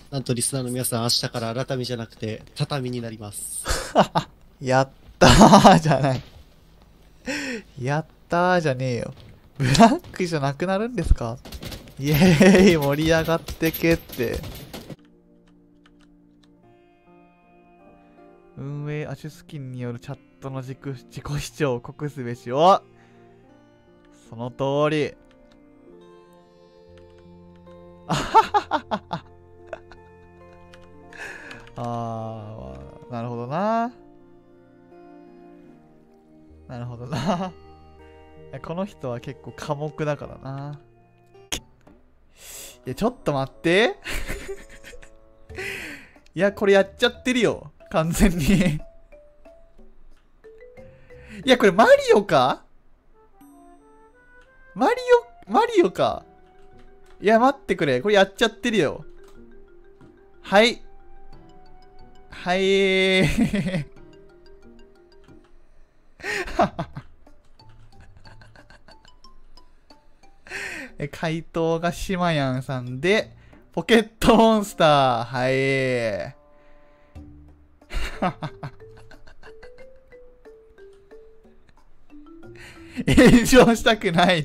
なんとリスナーの皆さん、明日から改めじゃなくて、畳になります。 やったーじゃない。やったーじゃねえよ。ブラックじゃなくなるんですか？イエーイ、盛り上がってけって。運営アシュスキンによるチャットの自己主張を酷すべし。お、その通り。あはははは。なるほどな。なるほどな。この人は結構寡黙だからな。いや、ちょっと待って。いや、これやっちゃってるよ。完全に。いや、これマリオか？マリオか。いや、待ってくれ。これやっちゃってるよ。はい。はい。回答がシマヤンさんで、ポケットモンスター。はい。炎上したくないって。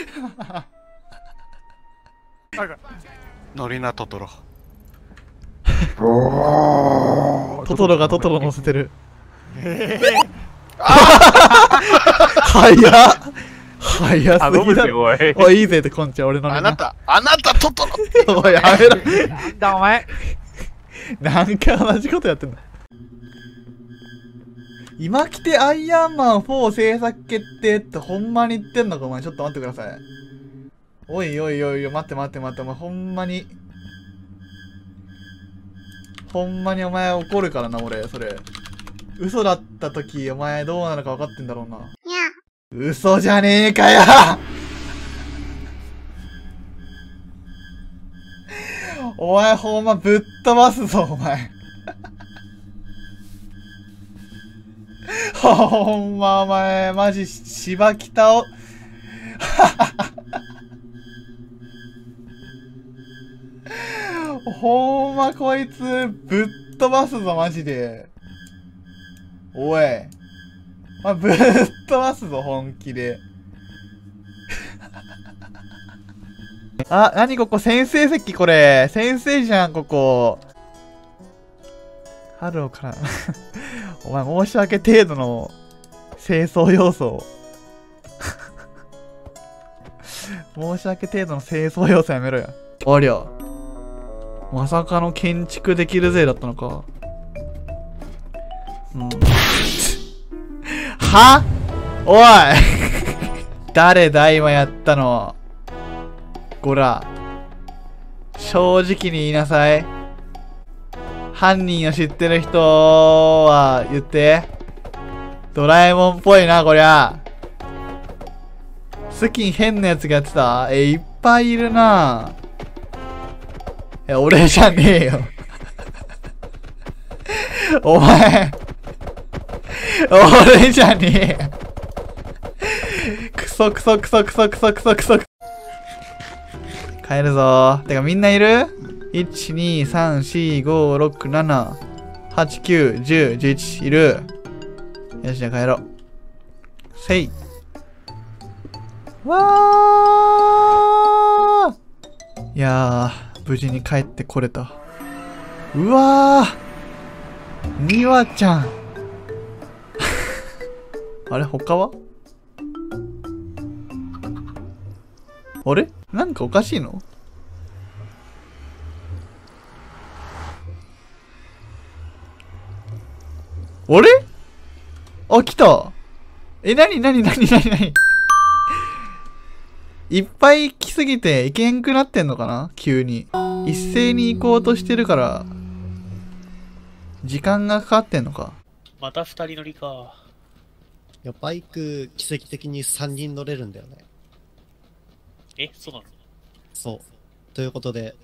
ノリナトトロ。 トトロがトトロ乗せてる。早っ早すぎだろ。おい、いいぜってこんちゃん、俺の。 あなたトトロ。 おい、やめろ。 なんだお前。 なんか同じことやってんだ。今来てアイアンマン4制作決定ってほんまに言ってんのかお前。ちょっと待ってください。おいおいおいおい、待って待って待って、お前ほんまにお前怒るからな、俺、それ。嘘だった時、お前どうなるか分かってんだろうな。嘘じゃねえかよ。お前ほんまぶっ飛ばすぞ、お前。ほんまお前、マジ芝北を。ほんまこいつぶっ飛ばすぞ、マジで。おい。ぶっ飛ばすぞ、本気で。あ、なにここ、先生席これ。先生じゃん、ここ。ハローから。お前、申し訳程度の清掃要素。申し訳程度の清掃要素やめろよ。ありゃ。まさかの建築できるぜだったのか。うん。は？おい誰だ今やったの。こら。正直に言いなさい。犯人を知ってる人は言って。ドラえもんっぽいな、こりゃ。スキン変なやつがやってた？いっぱいいるな。俺じゃねえよ。お前。俺じゃねえよ。クソクソクソクソクソクソクソ。帰るぞー。てかみんないる？ 1、2、3、4、5、6、7、8、9、10、11いる。よし、じゃあ帰ろう。せい。わー。いやー、無事に帰ってこれた。うわー。みわちゃん。あれ他は？あれなんかおかしいの？あれ？あ、来た。なにいっぱい来すぎて行けんくなってんのかな急に。一斉に行こうとしてるから、時間がかかってんのか。 また二人乗りか。 いや、バイク、奇跡的に3人乗れるんだよね。 そうなの？ そう。ということで、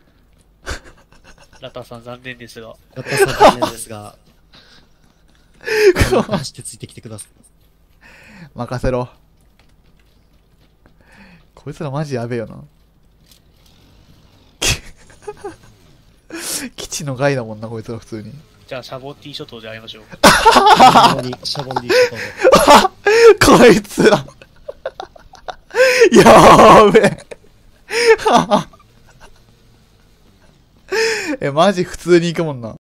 ラタさん残念ですが。 やったさん残念ですが、走ってついてきてください。 任せろ。こいつらマジやべえよな。 基地の害だもんな、こいつら普通に。 じゃあ、シャボンティー諸島で会いましょう。 シャボンディーこいつら。やーべえ。マジ普通に行くもんな。